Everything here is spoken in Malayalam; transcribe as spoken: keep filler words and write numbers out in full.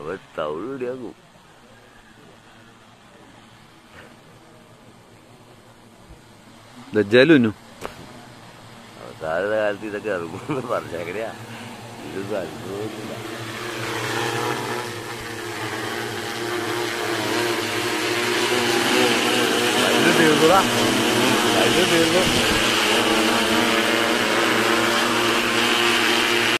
തവിടിയാകും. ജലുനു അവസാന കാലത്ത് ഇതൊക്കെ ഇറങ്ങുമെന്ന് പറഞ്ഞെങ്ങനെയാ? ഇതൊന്നും അനുഭവമൊന്നുമില്ല. തീർന്നതാ തീർന്നു